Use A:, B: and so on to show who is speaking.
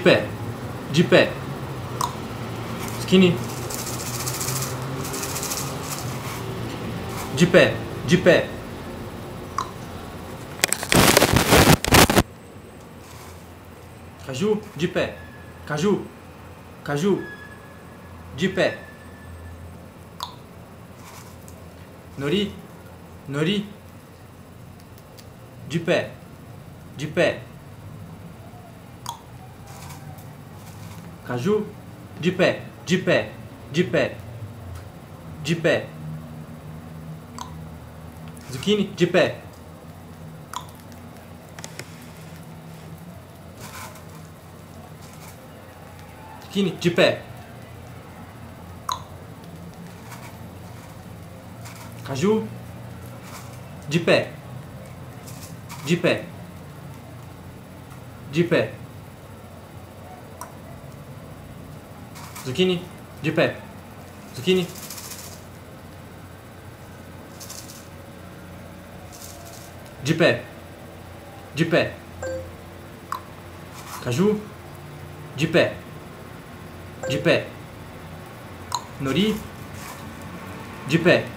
A: pé, de pé. Zucchini. De pé, de pé. Caju, de pé. Caju, caju, de pé. Nori, nori, de pé, de pé. Caju, de pé, de pé, de pé, de pé. Zucchini, de pé. Zucchini, de pé. Caju, de pé, de pé, de pé. Zucchini, de pé, zucchini. De pé, de pé. Caju, de pé, de pé. Nori, de pé.